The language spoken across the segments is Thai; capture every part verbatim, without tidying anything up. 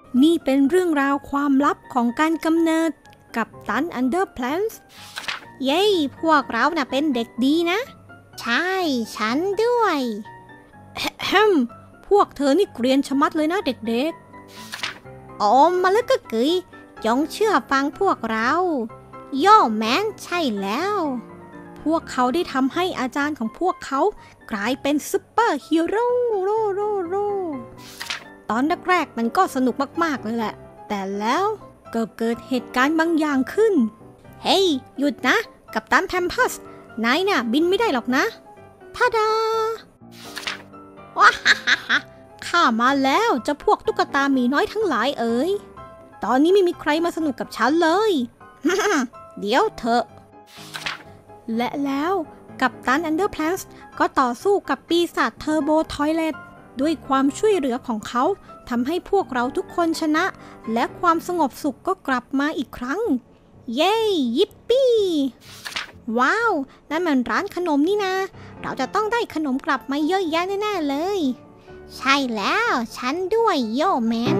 นี่เป็นเรื่องราวความลับของการกำเนิดกัปตันอันเดอร์แพลนส์เย้พวกเราน่ะเป็นเด็กดีนะใช่ฉันด้วยแฮมพวกเธอนี่เกรียนชะมัดเลยนะเด็กๆอ๋อมาแล้วก็กึ๋ยจงเชื่อฟังพวกเราโย่แมนใช่แล้วพวกเขาได้ทำให้อาจารย์ของพวกเขากลายเป็นซุปเปอร์ฮีโร่โร่โร่โร่ตอนแรกๆมันก็สนุกมากๆเลยแหละแต่แล้วก็เกิดเหตุการณ์บางอย่างขึ้นเฮ้ยหยุดนะกัปตันแพมเพิร์สนายน่ะบินไม่ได้หรอกนะทาดาว้าฮ่าฮ่าฮ่าข้ามาแล้วเจ้าพวกตุ๊กตาหมีน้อยทั้งหลายเอ๋ยตอนนี้ไม่มีใครมาสนุกกับฉันเลย เดี๋ยวเถอะและแล้วกัปตันอันเดอร์แพลนส์ก็ต่อสู้กับปีศาจเทอร์โบทอยเลตด้วยความช่วยเหลือของเขาทำให้พวกเราทุกคนชนะและความสงบสุขก็กลับมาอีกครั้งเย้ยิปปี้ว้าวนั่นมันร้านขนมนี่นะเราจะต้องได้ขนมกลับมาเยอะแยะแน่ๆเลยใช่แล้วฉันด้วยโย่แมน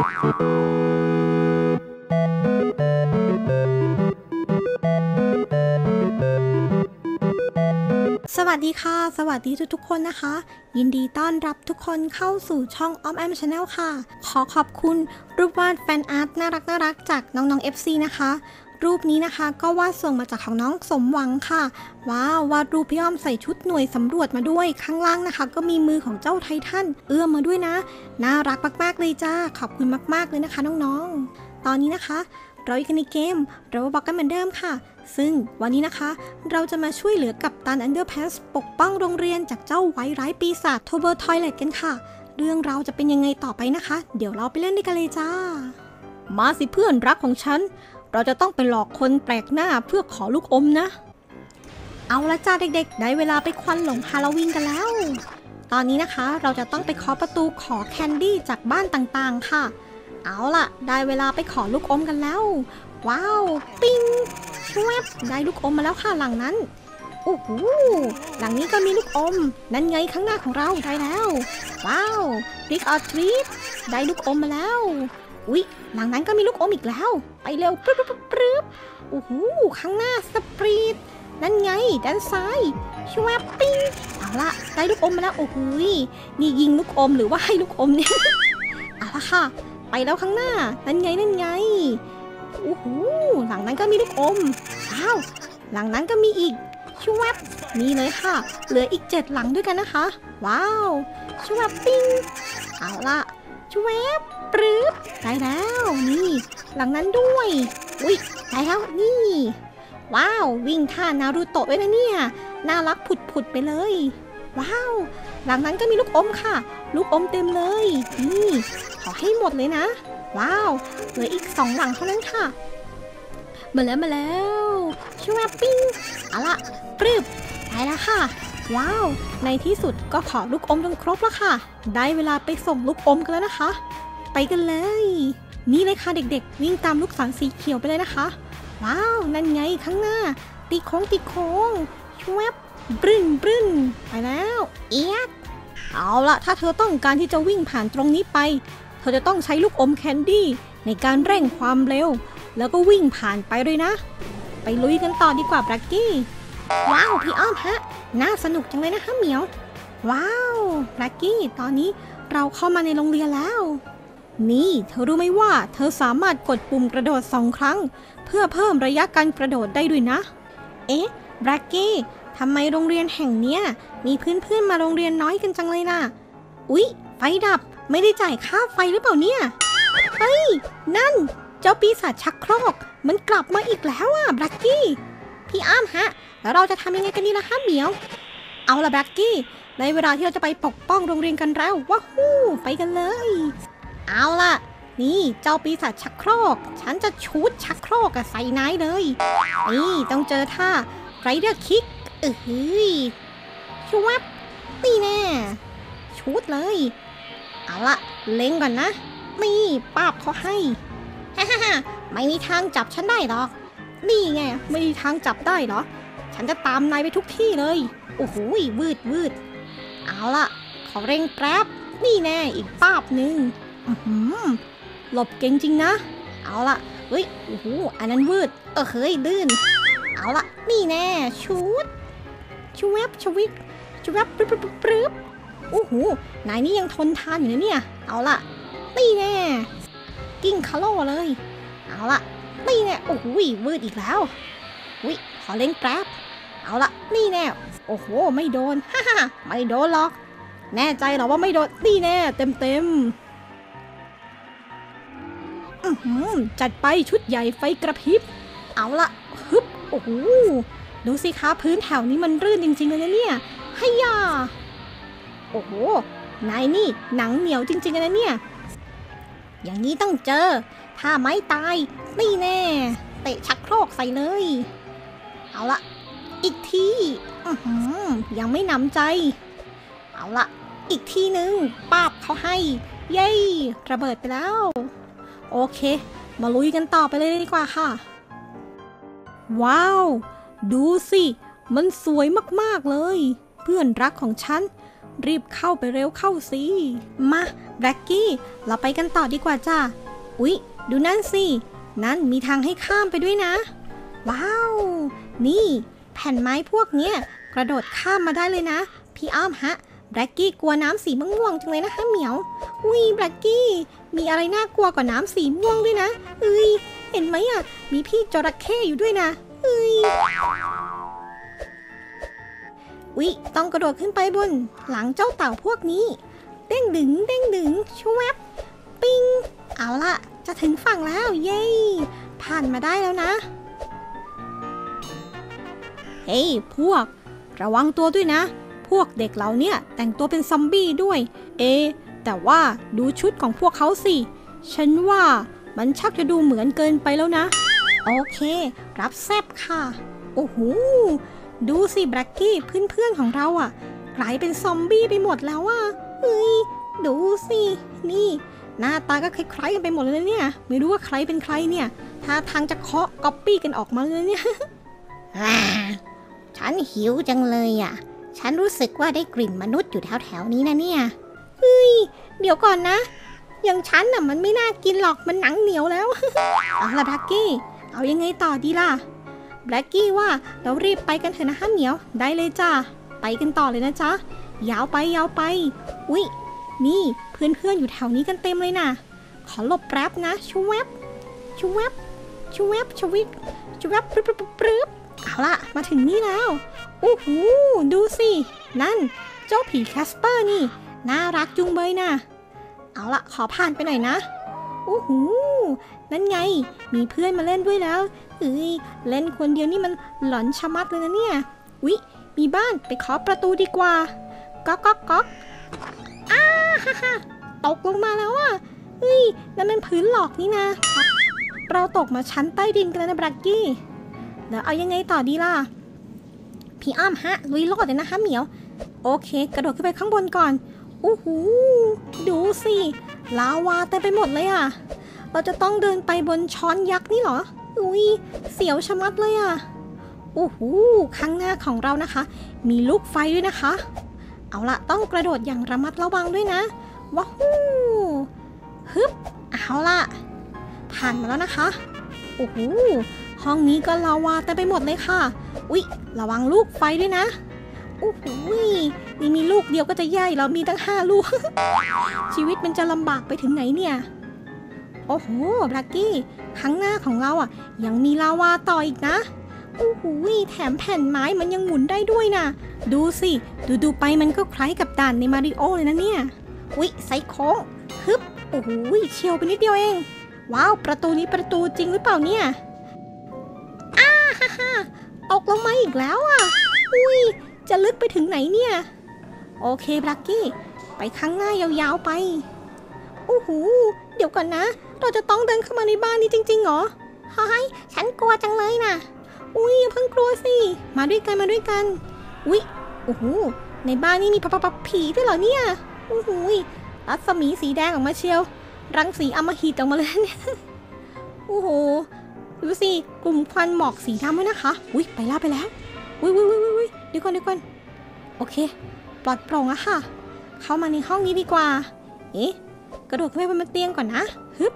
สวัสดีค่ะสวัสดีทุกๆคนนะคะยินดีต้อนรับทุกคนเข้าสู่ช่องออมแอมชาแนลค่ะขอขอบคุณรูปวาดแฟนอาร์ตน่ารักน่ารักจากน้องๆ เอฟ ซี นะคะรูปนี้นะคะก็วาดส่งมาจากของน้องสมหวังค่ะว้าววาดรูปพี่อ้อมใส่ชุดหน่วยสำรวจมาด้วยข้างล่างนะคะก็มีมือของเจ้าไททันเอื้อมมาด้วยนะน่ารักมากๆเลยจ้าขอบคุณมากๆเลยนะคะน้องๆตอนนี้นะคะเราอยู่กันในเกมเราบอกกันเหมือนเดิมค่ะซึ่งวันนี้นะคะเราจะมาช่วยเหลือกัปตันอันเดอร์แพสปกป้องโรงเรียนจากเจ้าไวร้ายปีศาจโทเบอร์ทอยเลตกันค่ะเรื่องราวจะเป็นยังไงต่อไปนะคะเดี๋ยวเราไปเล่นด้วยกันเลยจ้ามาสิเพื่อนรักของฉันเราจะต้องไปหลอกคนแปลกหน้าเพื่อขอลูกอมนะเอาละจ้าเด็กๆได้เวลาไปควันหลงฮาโลวีนกันแล้วตอนนี้นะคะเราจะต้องไปเคาะประตูขอแคนดี้จากบ้านต่างๆค่ะเอาล่ะได้เวลาไปขอลูกอมกันแล้วว้าวปิ้งช่วยได้ลูกอมมาแล้วค่ะหลังนั้นโอ้โหหลังนี้ก็มีลูกอมนั่นไงข้างหน้าของเราได้แล้วว้าวบิ๊กออทรีทได้ลูกอมมาแล้วอุ๊ยหลังนั้นก็มีลูกอมอีกแล้วไปเร็วปรึ๊บปรึ๊บปรึ๊บโอ้โหข้างหน้าสปรีดนั่นไงด้านซ้ายช่วยปิ้งเอาละได้ลูกอมมาแล้วโอ้โหนี่ยิงลูกอมหรือว่าให้ลูกอมเนี่ยเอาละค่ะไปแล้วข้างหน้านั่นไงนั่นไงโอ้โหหลังนั้นก็มีลูกอมว้าวหลังนั้นก็มีอีกช่วยนี่เลยค่ะเหลืออีกเจ็ดหลังด้วยกันนะคะว้าวช่วยปิ้งเอาละช่วยปรึ๊บได้แล้วนี่หลังนั้นด้วยอุ้ยได้แล้วนี่ว้าววิ่งท่านารูโตะไว้นะเนี่ยน่ารักผุดๆไปเลยว้าวหลังนั้นก็มีลูกอมค่ะลูกอมเต็มเลยนี่ขอให้หมดเลยนะว้าวเหลืออีกสองหลังเท่านั้นค่ะมาแล้วมาแล้วช่วยปิ้งเอาละปรึ๊บได้แล้วค่ะว้าวในที่สุดก็ขอลูกอมจนครบแล้วค่ะได้เวลาไปส่งลูกอมกันแล้วนะคะไปกันเลยนี่เลยค่ะเด็กๆวิ่งตามลูกศรสีเขียวไปเลยนะคะว้าวนั่นไงข้างหน้าตีโค้งตีโค้งช่วยบรึ้นบรึ้นไปแล้วเอี๊ยดเอาละถ้าเธอต้องการที่จะวิ่งผ่านตรงนี้ไปเธอจะต้องใช้ลูกอมแคนดี้ในการเร่งความเร็วแล้วก็วิ่งผ่านไปเลยนะไปลุยกันต่อดีกว่าแบล็กกี้ว้าวพี่อ้อมฮะน่าสนุกจังเลยนะคะเหมียวว้าวแบล็กกี้ตอนนี้เราเข้ามาในโรงเรียนแล้วนี่เธอรู้ไหมว่าเธอสามารถกดปุ่มกระโดดสองครั้งเพื่อเพิ่มระยะการกระโดดได้ด้วยนะเอ๊ะแบล็กกี้ทำไมโรงเรียนแห่งเนี้ยมีเพื่อนๆมาโรงเรียนน้อยกันจังเลยน่ะอุ๊ยไฟดับไม่ได้จ่ายค่าไฟหรือเปล่าเนี่ยเฮ้ยนั่นเจ้าปีศาจชักโครกมันกลับมาอีกแล้วอ่ะแบล็กกี้พี่อ้ามฮะแล้วเราจะทำยังไงกันดีล่ะคะเหมียวเอาล่ะแบล็กกี้ในเวลาที่เราจะไปปกป้องโรงเรียนกันแล้วว้าวไปกันเลยเอาล่ะนี่เจ้าปีศาจชักโครกฉันจะชูดชักโครกใส่นายเลยนี่ต้องเจอท่าไรเดอร์คิกเอ้ยชูวับนี่แน่ชูดเลยเอาล่ะเล็งก่อนนะนี่ป้าบเขาให้ฮ่าฮ่าฮ่าไม่มีทางจับฉันได้หรอกนี่ไงไม่มีทางจับได้เหรอฉันจะตามนายไปทุกที่เลยโอ้โหวืดวืดเอาล่ะขอเร่งแป๊บนี่แน่อีกป้าบหนึ่งหลบเก่งจริงนะเอาล่ะเฮ้ยโอ้โหอันนั้นวืดเออเฮ้ยลื่นเอาล่ะนี่แน่ชุดชูแวบชวิกชูแวบปรึ๊บปรึ๊บปรึ๊บโอ้โหนายนี่ยังทนทานอยู่นะเนี่ยเอาล่ะนี่แน่กิ้งคาโลเลยเอาล่ะนี่แน่โอ้โหวืดอีกแล้ววิขอเล่นแป๊บเอาล่ะนี่แน่โอ้โหไม่โดนฮ่าฮ่าไม่โดนหรอกแน่ใจเหรอว่าไม่โดนนี่แน่เต็มเต็มอือหือจัดไปชุดใหญ่ไฟกระพริบเอาล่ะฮึบโอ้โหดูสิคะพื้นแถวนี้มันรื่นจริงๆเลยนะเนี่ยให้ยาโอ้โหนายนี่หนังเหนียวจริงๆเลยนะเนี่ยอย่างนี้ต้องเจอถ้าไม่ตายนี่แน่เตะชักโครกใส่เลยเอาละอีกทีอือหือยังไม่หนำใจเอาละอีกทีหนึ่งป้าบเขาให้เย้ระเบิดไปแล้วโอเคมาลุยกันต่อไปเลยดีกว่าค่ะว้าวดูสิมันสวยมากๆเลยเพื่อนรักของฉันรีบเข้าไปเร็วเข้าสิมาแบล็กกี้เราไปกันต่อดีกว่าจ้าอุ๊ยดูนั่นสินั่นมีทางให้ข้ามไปด้วยนะว้าวนี่แผ่นไม้พวกเนี้ยกระโดดข้ามมาได้เลยนะพี่อ้อมฮะแบล็กกี้กลัวน้ำสีม่วงๆจังเลยนะคะเหมียวอุ้ยแบล็กกี้มีอะไรน่ากลัวกว่าน้ำสีม่วงด้วยนะเอ้ยเห็นไหมอ่ะมีพี่จระเข้อยู่ด้วยนะเอ้ยอุ๊ยต้องกระโดดขึ้นไปบนหลังเจ้าเต่าพวกนี้เด้งดึงเด้งดึงชวบปิ้งเอาล่ะจะถึงฝั่งแล้วเย้ผ่านมาได้แล้วนะเฮ้ยพวกระวังตัวด้วยนะพวกเด็กเหล่านี้แต่งตัวเป็นซอมบี้ด้วยเอแต่ว่าดูชุดของพวกเขาสิฉันว่ามันชักจะดูเหมือนเกินไปแล้วนะโอเครับแซบค่ะโอ้โหดูสิแบล็กกี้เพื่อนๆของเราอ่ะกลายเป็นซอมบี้ไปหมดแล้วอ่ะเฮ้ยดูสินี่หน้าตาก็คล้ายๆกันไปหมดเลยเนี่ยไม่รู้ว่าใครเป็นใครเนี่ยท่าทางจะเคาะก๊อปปี้กันออกมาเลยเนี่ยฉันหิวจังเลยอ่ะฉันรู้สึกว่าได้กลิ่นมนุษย์อยู่แถวๆนี้นะเนี่ยเฮ้ยเดี๋ยวก่อนนะอย่างฉันน่ะมันไม่น่ากินหรอกมันหนังเหนียวแล้ว เอาละแบล็กกี้เอายังไงต่อดีล่ะแบล็กกี้ว่าเรารีบไปกันเถอะนะฮะเหมียวได้เลยจ้าไปกันต่อเลยนะจ๊ะยาวไปยาวไปอุ๊ยนี่เพื่อนๆอยู่แถวนี้กันเต็มเลยนะขอหลบแป๊บนะชูแวบชูแวบชูแวบชวิกชูแวบปรึ๊บปรึ๊บปรึ๊บเอาละมาถึงนี่แล้วโอ้โหดูสินั่นเจ้าผีแคสเปอร์นี่น่ารักจุงเบยนะเอาละขอผ่านไปหน่อยนะโอ้โหนั่นไงมีเพื่อนมาเล่นด้วยแล้วเอ้ยเล่นคนเดียวนี่มันหลอนชะมัดเลยนะเนี่ยอุ๊ยมีบ้านไปเคาะประตูดีกว่าก๊อกก๊อกก๊อกอ้าฮ่าฮ่าตกลงมาแล้วอ่ะเฮ้ยนั่นเป็นพื้นหลอกนี่นะเราตกมาชั้นใต้ดินกันแล้วนะแบล็กกี้เดี๋ยวเอายังไงต่อดีล่ะพี่อ้อมฮะลุยโลดเลยนะคะเหมียวโอเคกระโดดขึ้นไปข้างบนก่อนโอ้โหดูสิลาวาเต็มไปหมดเลยอ่ะเราจะต้องเดินไปบนช้อนยักษ์นี่เหรออุ้ยเสียวชะมัดเลยอ่ะโอ้โหข้างหน้าของเรานะคะมีลูกไฟด้วยนะคะเอาละต้องกระโดดอย่างระมัดระวังด้วยนะว้าวฮึบเอาละผ่านมาแล้วนะคะโอ้โหห้องนี้ก็ลาวาเต็มไปหมดเลยค่ะอุ๊ยระวังลูกไฟด้วยนะโอ้โหนี่มีลูกเดียวก็จะแย่เรามีตั้งห้าลูก ชีวิตมันจะลำบากไปถึงไหนเนี่ยโอ้โหแบล็กกี้ข้างหน้าของเราอ่ะยังมีลาวาต่ออีกนะโอ้โหแถมแผ่นไม้มันยังหมุนได้ด้วยนะดูสิดูดูไปมันก็คล้ายกับด่านในมาริโอเลยนะเนี่ยอุ๊ยไซโค้งฮึบโอ้โหเฉียวไปนิดเดียวเองว้าวประตูนี้ประตูจริงหรือเปล่าเนี่ยอ้าฮ่าฮ่าตกลงมาอีกแล้วอ่ะอุ้ยจะลึกไปถึงไหนเนี่ยโอเคแบล็กกี้ไปข้างหน้ายาวๆไปโอ้โหเดี๋ยวก่อนนะเราจะต้องเดินเข้ามาในบ้านนี้จริงๆเหรอเฮ้ยฉันกลัวจังเลยนะอุ้ยอย่าเพิ่งกลัวสิมาด้วยกันมาด้วยกันอุ้ยโอ้โหในบ้านนี้มีปะปะปะผีด้วยเหรอเนี่ยโอ้โหรัศมีสีแดงออกมาเชียวรังสีอำมหิตออกมาเลยเนี่ยโอ้โหดูสิกลุ่มควันหมอกสีดำด้วยนะคะอุ้ยไปแล้วไปแล้วอุ้ยอุ้ยอุ้ยอุ้ยเดี๋ยวก่อนเดี๋ยวก่อนโอเคปลอดโปร่งอะค่ะเข้ามาในห้องนี้ดีกว่าเอ๊ะกระโดดขึ้นไปบนเตียงก่อนนะฮึบ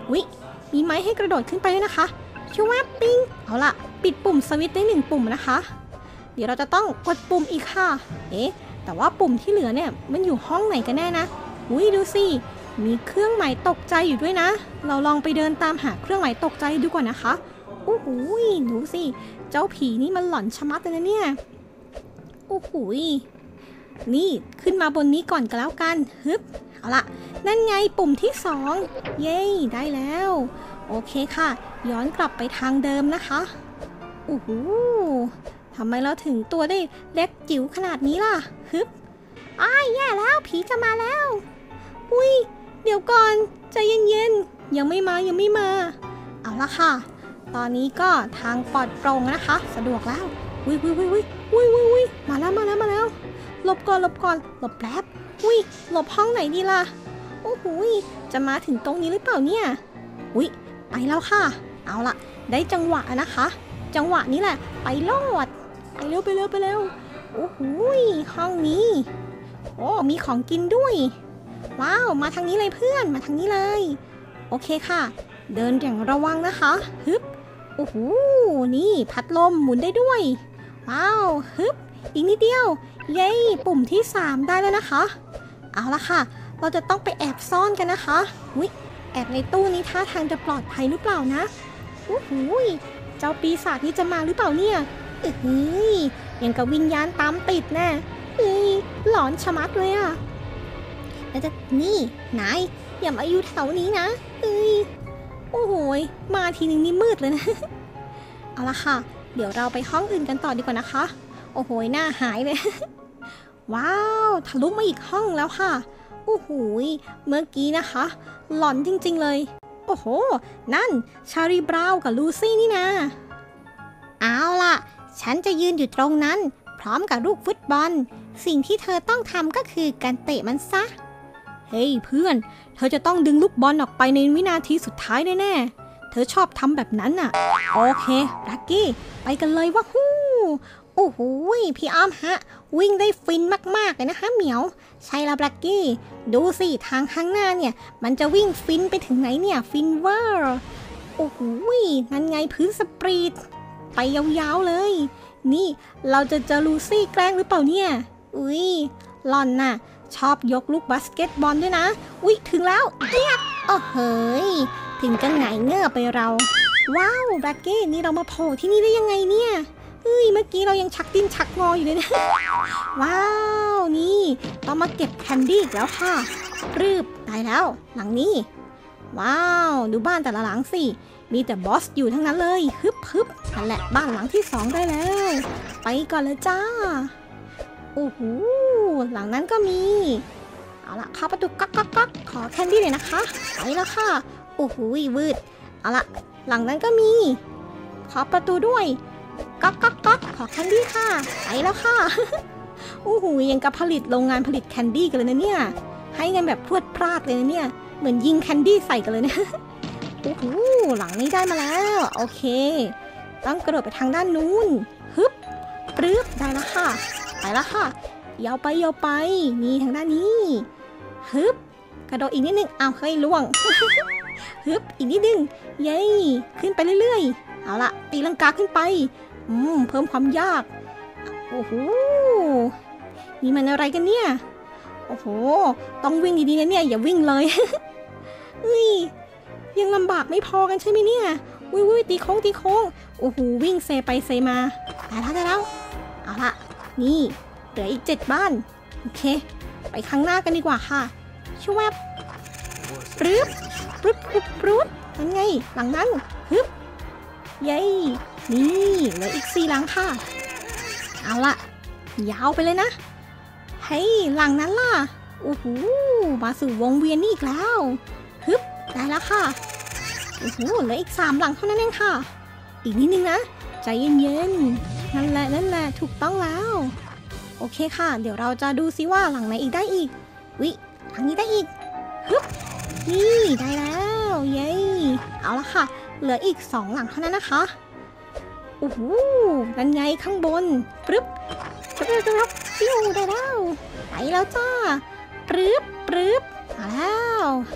วิมีไม้ให้กระโดดขึ้นไปด้วยนะคะชูแวบปิ้งเอาล่ะปิดปุ่มสวิตช์ได้หนึ่งปุ่มนะคะเดี๋ยวเราจะต้องกดปุ่มอีกค่ะเอ๊ะแต่ว่าปุ่มที่เหลือเนี่ยมันอยู่ห้องไหนกันแน่นะอุ้ยดูสิมีเครื่องหมายตกใจอยู่ด้วยนะเราลองไปเดินตามหาเครื่องหมายตกใจดูก่อนนะคะโอ้โหดูสิเจ้าผีนี่มันหลอนชะมัดเลยนะเนี่ยโอ้โหนี่ขึ้นมาบนนี้ก่อนก็แล้วกันฮึบเอาล่ะนั่นไงปุ่มที่สองเย้ได้แล้วโอเคค่ะย้อนกลับไปทางเดิมนะคะโอ้โหทำไมเราถึงตัวได้เล็กจิ๋วขนาดนี้ล่ะฮึบอ้ายแย่แล้วผีจะมาแล้วอุ้ยเดี๋ยวก่อนใจเย็นๆยังไม่มายังไม่มาเอาละค่ะตอนนี้ก็ทางปลอดโปร่งนะคะสะดวกแล้วอุ้ยอุ้ยอุ้ยอุ้ยอุ้ยอุ้ยมาแล้วมาแล้วมาแล้วหลบก่อนหลบก่อนหลบแป๊บอุ้ยหลบห้องไหนดีล่ะโอ้โหจะมาถึงตรงนี้หรือเปล่าเนี่ยอุ้ยไปแล้วค่ะเอาละได้จังหวะนะคะจังหวะนี้แหละไปโลดไปเร็วไปเร็วไปเร็วโอ้โหห้องนี้โอ้มีของกินด้วยว้าวมาทางนี้เลยเพื่อนมาทางนี้เลยโอเคค่ะเดินอย่างระวังนะคะฮึบโอ้โหนี่พัดลมหมุนได้ด้วยว้าวฮึบอีกนิดเดียวเย้ปุ่มที่สามได้แล้วนะคะเอาละค่ะเราจะต้องไปแอบซ่อนกันนะคะอุ๊ยแอบในตู้นี้ท่าทางจะปลอดภัยหรือเปล่านะโอ้โหเจ้าปีศาจนี่จะมาหรือเปล่าเนี่ยเอ้ยยังกับวิญญาณตามติดแน่เอ้ยหลอนชะมัดเลยอะแล้วจะนี่นายอย่ามาอยู่แถวนี้นะเอ้ยโอ้โหมาทีนึงนี่มืดเลยนะเอาละค่ะเดี๋ยวเราไปห้องอื่นกันต่อดีกว่านะคะโอ้โหหน้าหายเลยว้าวทะลุมาอีกห้องแล้วค่ะโอ้โหเมื่อกี้นะคะหลอนจริงๆเลยโอ้โหนั่นชารีบราวน์กับลูซี่นี่นะเอาล่ะฉันจะยืนอยู่ตรงนั้นพร้อมกับลูกฟุตบอลสิ่งที่เธอต้องทำก็คือการเตะมันซะเฮ้ยเพื่อนเธอจะต้องดึงลูกบอลออกไปในวินาทีสุดท้ายแน่ๆเธอชอบทำแบบนั้นน่ะโอเคลักกี้ไปกันเลยว่าฮู้โอ้โหพี่อ้อมฮะวิ่งได้ฟินมากๆเลยนะคะเหมียวใช่แล้วลักกี้ดูสิทางข้างหน้าเนี่ยมันจะวิ่งฟินไปถึงไหนเนี่ยฟินเวอร์โอ้โหนั่นไงพื้นสปรีดไปยาวๆเลยนี่เราจะเจอลูซี่แกล้งหรือเปล่าเนี่ยอุ้ยหล่อนน่ะชอบยกลูกบาสเกตบอลด้วยนะอุ้ยถึงแล้วเอียดโอ้เฮ้ยถึงจะหงายเงือบไปเราว้าวลักกี้นี่เรามาโผล่ที่นี่ได้ยังไงเนี่ยเฮ้ยเมื่อกี้เรายังชักดิ้นชักงออยู่เลยนะว้าวนี่เรามาเก็บแคนดี้อีกแล้วค่ะรืบตายแล้วหลังนี้ว้าวดูบ้านแต่ละหลังสิมีแต่บอสอยู่ทั้งนั้นเลยฮึบฮึบนั่นแหละบ้านหลังที่สองได้แล้วไปก่อนเลยจ้าโอ้โหหลังนั้นก็มีเอาล่ะเข้าประตูก๊อกก๊อกก๊อกขอแคนดี้เลยนะคะไปแล้วค่ะโอ้โหวืดเอาล่ะหลังนั้นก็มีขอประตูด้วยก๊อกก๊อกก๊อกขอแคนดี้ค่ะไปแล้วค่ะโอ้โหยังกับผลิตโรงงานผลิตแคนดี้กันเลยนะเนี่ยให้กันแบบพรวดพลาดเลยนะเนี่ยเหมือนยิงแคนดี้ใส่กันเลยเนี่ยโอ้โหหลังนี้ได้มาแล้วโอเคต้องกระโดดไปทางด้านนู้นฮึบปรึ๊บได้แล้วค่ะไปแล้วค่ะยาวไปยาวไปนี่ทางด้านนี้ฮึบกระโดดอีกนิดนึงอ้าวเฮ้ยล่วงฮึบอีกนิดนึงเย้ขึ้นไปเรื่อยๆเอาละตีลังกาขึ้นไปอืมเพิ่มความยากโอ้โหนี่มันอะไรกันเนี่ยโอ้โหต้องวิ่งดีๆนะเนี่ยอย่าวิ่งเลยเฮ้ยยังลำบากไม่พอกันใช่ไหมเนี่ยวิวตีโค้งตีโค้งโอ้โหวิ่งเซไปเซมาได้แล้วได้แล้วเอาละนี่เหลืออีกเจ็ดบ้านโอเคไปข้างหน้ากันดีกว่าค่ะช่วยปรึ๊บปรึ๊บปรึ๊บปรึ๊บนั่นไงหลังนั้นฮึบเย้นี่เหลืออีกสี่หลังค่ะเอาละยาวไปเลยนะเฮ้ยหลังนั้นล่ะโอ้โหมาสู่วงเวียนนี่อีกแล้วฮึบได้แล้วค่ะโอ้โหเหลืออีกสามหลังเท่านั้นเองค่ะอีกนิดนึงนะใจเย็นๆนั่นแหละนั่นแหละถูกต้องแล้วโอเคค่ะเดี๋ยวเราจะดูซิว่าหลังไหนอีกได้อีกวิหลังนี้ได้อีกฮึบนี่ได้แล้วเย้เอาละค่ะเหลืออีกสองหลังเท่านั้นนะคะโอ้โหนั่นไงข้างบนปรึ๊บปรึ๊บปรึ๊บปิ้วได้แล้วไปแล้วจ้าปรึ๊บปรึ๊บมาแล้ว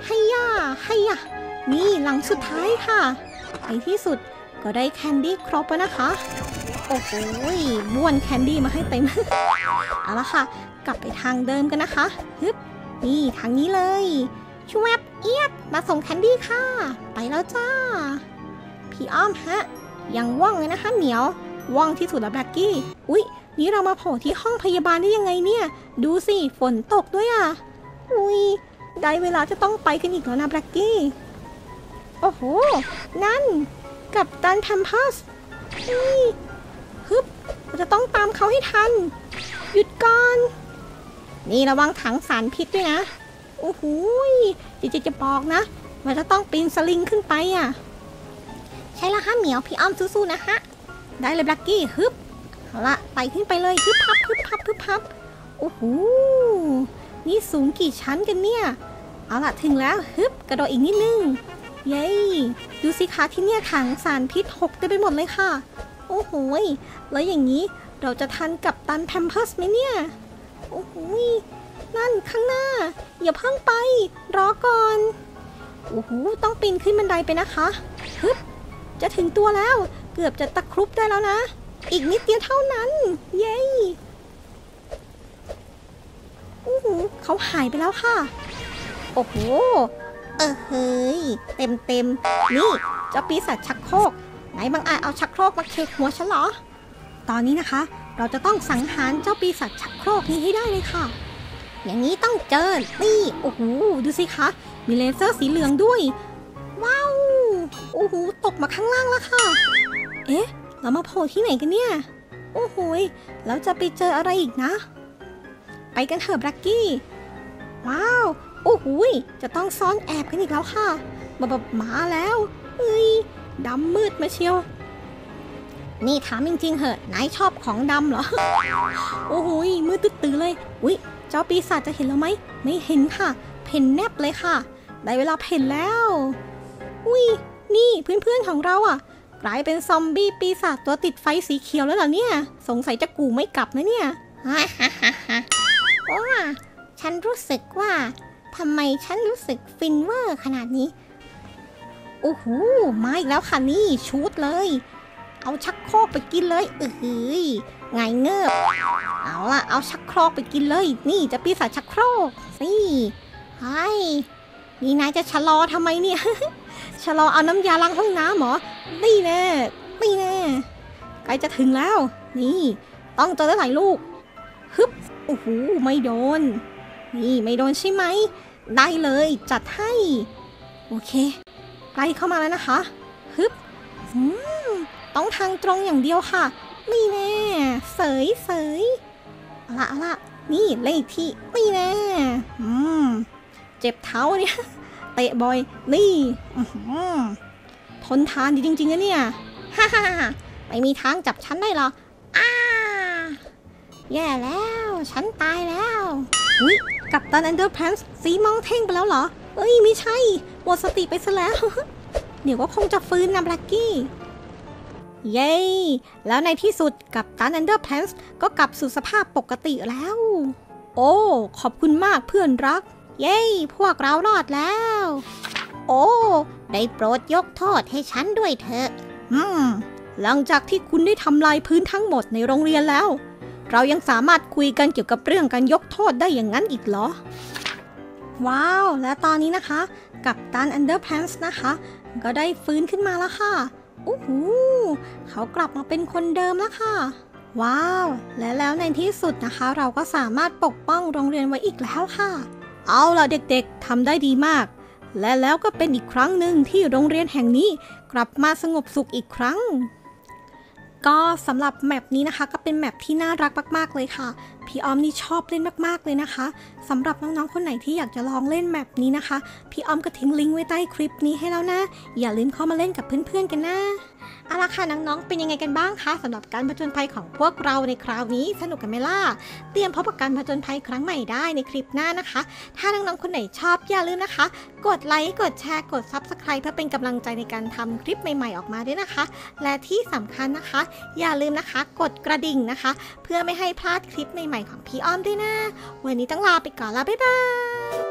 ให้ย่าให้ย่านี่หลังสุดท้ายค่ะในที่สุดก็ได้แคนดี้ครบแล้วนะคะโอ้โหบ้วนแคนดี้มาให้เต็ม เอาละค่ะกลับไปทางเดิมกันนะคะฮึบนี่ทางนี้เลยชวบเอียดมาส่งแคนดี้ค่ะไปแล้วจ้าพี่อ้อมฮะยังว่องเลยนะคะเหมียวว่องที่สุดแล้วแบล็กกี้อุ๊ยนี่เรามาโผล่ที่ห้องพยาบาลได้ยังไงเนี่ยดูสิฝนตกด้วยอ่ะอุ๊ยได้เวลาจะต้องไปกันอีกแล้วนะแบล็กกี้โอ้โหนั่นกัปตันแพมเพิร์สนี่ฮึบเราจะต้องตามเขาให้ทันหยุดก่อนนี่ระวังถังสารพิษด้วยนะโอ้โหจะจะจะบอกนะว่าจะต้องปีนสลิงขึ้นไปอ่ะใช่ละฮะเหมียวพี่อ้อมสู้ๆนะฮะได้เลยแบล็กกี้ฮึบเอาละไต่ขึ้นไปเลยฮึบพับฮึบพับฮึบพับโอ้โหนี่สูงกี่ชั้นกันเนี่ยเอาละถึงแล้วฮึบกระโดดอีกนิดนึงเย้ดูสิคะที่เนี่ยถังสารพิษหกเต็มไปหมดเลยค่ะโอ้โหแล้วอย่างนี้เราจะทันกับตันแพมเพิร์สไหมเนี่ยโอ้โหนั่นข้างหน้าอย่าเพิ่งไปรอก่อนโอ้โหต้องปีนขึ้นบันไดไปนะคะฮึบจะถึงตัวแล้วเกือบจะตะครุบได้แล้วนะอีกนิดเดียวเท่านั้นเย้โอ้โหเขาหายไปแล้วค่ะโอ้โหเออเฮ้ยเต็มเต็มนี่เจ้าปีศาจชักโครกไหนบางอาจเอาชักโครกมาเค็กหัวฉันเหรอตอนนี้นะคะเราจะต้องสังหารเจ้าปีศาจชักโครกนี้ให้ได้เลยค่ะอย่างนี้ต้องเจอนี่โอ้โหดูสิคะมีเลเซอร์สีเหลืองด้วยว้าวโอ้โหตกมาข้างล่างแล้วค่ะเอ๊ะเรามาโผล่ที่ไหนกันเนี่ยโอ้โหแล้วจะไปเจออะไรอีกนะไปกันเถอะแบล็กกี้ว้าวโอ้โหจะต้องซ่อนแอบกันอีกแล้วค่ะแบบมาแล้วเฮ้ยดำมืดมาเชียวนี่ถามจริงๆเหอะนายชอบของดำเหรอ โอ้โหมืดตื้อๆเลยอุ๊ยเจ้าปีศาจจะเห็นเราไหมไม่เห็นค่ะเพ่นแนบเลยค่ะได้เวลาเพ่นแล้วอุ้ยนี่เพื่อนๆของเราอ่ะกลายเป็นซอมบี้ปีศาจตัวติดไฟสีเขียวแล้วเหรอเนี่ยสงสัยจะกูไม่กลับนะเนี่ยฮ่าฮ่าฮ่าฮ่าโอ้ฉันรู้สึกว่าทำไมฉันรู้สึกฟินเวอร์ขนาดนี้โอ้โหมาอีกแล้วค่ะนี่ชูดเลยเอาชักโครกไปกินเลยเออหือไงเงือบเอาล่ะเอาชักโครกไปกินเลยนี่จะปีศาจชักโครกสิไอ้นี่นายจะชะลอทำไมเนี่ย ชะลอเอาน้ำยาล้างห้องน้ำหรอนี่แน่นี่แน่ใกล้จะถึงแล้วนี่ต้องเจอหลายลูกฮึบโอ้โหไม่โดนนี่ไม่โดนใช่ไหมได้เลยจัดให้โอเคใกล้เข้ามาแล้วนะคะฮึบอืมต้องทางตรงอย่างเดียวค่ะนี่แน่เสยเสยเอาละเอาละนี่เลขที่นี่แน่อืมเจ็บเท้าเนี่ยเตะบ่อยนี่ทนทานดีจริงๆนะเนี่ยฮ่าฮ่าไม่มีทางจับฉันได้หรออ้าแย่แล้วฉันตายแล้วอุ๊ยกัปตันแอนเดอร์แพนส์สีมองเท่งไปแล้วเหรอเอ้ยไม่ใช่หมดสติไปซะแล้วเดี๋ยวก็คงจะฟื้นนะแบล็กกี้เย้แล้วในที่สุดกัปตันแอนเดอร์แพนส์ก็กลับสู่สภาพปกติแล้วโอ้ขอบคุณมากเพื่อนรักเย้พวกเรารอดแล้วโอ้ได้โปรดยกโทษให้ฉันด้วยเถอะอืมหลังจากที่คุณได้ทำลายพื้นทั้งหมดในโรงเรียนแล้วเรายังสามารถคุยกันเกี่ยวกับเรื่องการยกโทษได้อย่างนั้นอีกเหรอว้าวและตอนนี้นะคะกัปตันแอนเดอร์แพนส์นะคะก็ได้ฟื้นขึ้นมาแล้วค่ะโอ้โหเขากลับมาเป็นคนเดิมแล้วค่ะว้าวและแล้วในที่สุดนะคะเราก็สามารถปกป้องโรงเรียนไว้อีกแล้วค่ะเอาล่ะเด็กๆทำได้ดีมากและแล้วก็เป็นอีกครั้งหนึ่งที่โรงเรียนแห่งนี้กลับมาสงบสุขอีกครั้งก็สำหรับแมปนี้นะคะก็เป็นแมปที่น่ารักมากๆเลยค่ะพี่ออมนี่ชอบเล่นมากๆเลยนะคะสำหรับน้องๆคนไหนที่อยากจะลองเล่นแมปนี้นะคะพี่ออมก็ทิ้งลิงก์ไว้ใต้คลิปนี้ให้แล้วนะอย่าลืมเข้ามาเล่นกับเพื่อนๆกันนะเอาล่ะค่ะน้องๆเป็นยังไงกันบ้างคะสำหรับการผจญภัยของพวกเราในคราวนี้สนุกกันไหมล่ะเตรียมพบกับการผจญภัยครั้งใหม่ได้ในคลิปหน้านะคะถ้าน้องๆคนไหนชอบอย่าลืมนะคะกดไลค์กดแชร์กด ซับสไครบ์ เพื่อเป็นกำลังใจในการทำคลิปใหม่ๆออกมาด้วยนะคะและที่สำคัญนะคะอย่าลืมนะคะกดกระดิ่งนะคะเพื่อไม่ให้พลาดคลิปใหม่ๆของพี่อ้อมด้วยนะวันนี้ต้องลาไปก่อนแล้วบ๊ายบาย